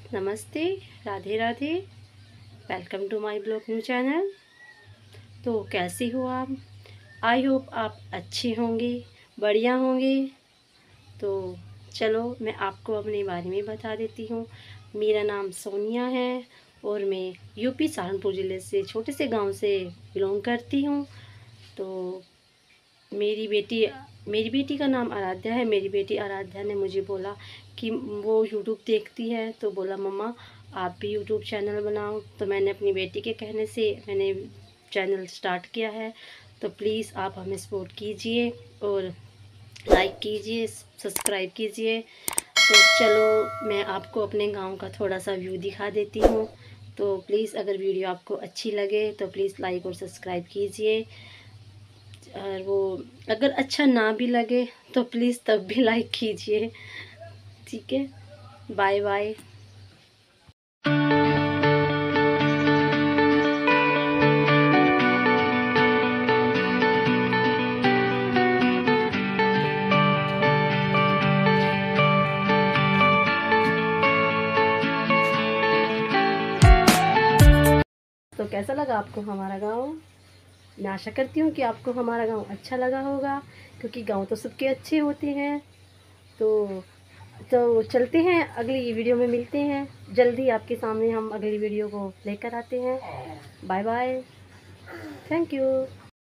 नमस्ते, Radhe Radhe. Welcome to my blog new channel. तो कैसे हो आप? आई होप आप अच्छे होंगे, बढ़िया होंगे। तो चलो मैं आपको अपने बारे में बता देती हूँ। मेरा नाम सोनिया है और मैं यूपी सहारनपुर ज़िले से छोटे से गांव से बिलोंग करती हूँ। तो मेरी बेटी का नाम आराध्या है। मेरी बेटी आराध्या ने मुझे बोला कि वो यूट्यूब देखती है, तो बोला मम्मा आप भी यूट्यूब चैनल बनाओ। तो मैंने अपनी बेटी के कहने से मैंने चैनल स्टार्ट किया है। तो प्लीज़ आप हमें सपोर्ट कीजिए और लाइक कीजिए, सब्सक्राइब कीजिए। तो चलो मैं आपको अपने गांव का थोड़ा सा व्यू दिखा देती हूँ। तो प्लीज़ अगर वीडियो आपको अच्छी लगे तो प्लीज़ लाइक और सब्सक्राइब कीजिए। और वो अगर अच्छा ना भी लगे तो प्लीज़ तब भी लाइक कीजिए। ठीक है, बाय बाय। तो कैसा लगा आपको हमारा गांव? मैं आशा करती हूँ कि आपको हमारा गांव अच्छा लगा होगा, क्योंकि गांव तो सबके अच्छे होते हैं। तो चलते हैं, अगली वीडियो में मिलते हैं। जल्दी आपके सामने हम अगली वीडियो को लेकर आते हैं। Bye bye, thank you.